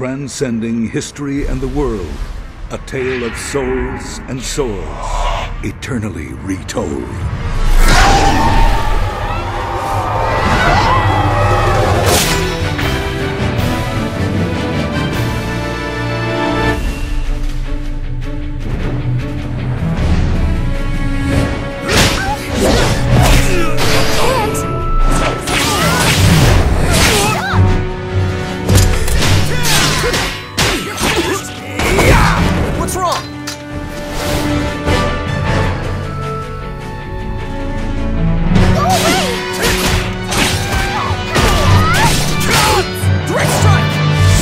Transcending history and the world, a tale of souls and swords, eternally retold. What's wrong? Go away! Direct strike!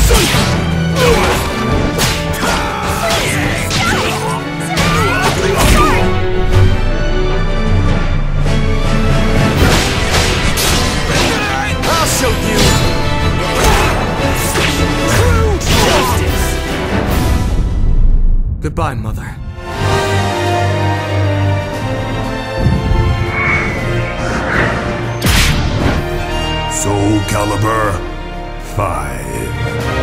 I'll show you! True justice! Goodbye, Mother. Soul Calibur V.